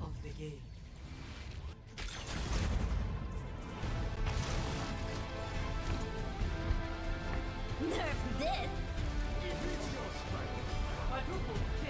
of the game. Nerf this! If it's your strength, quadruple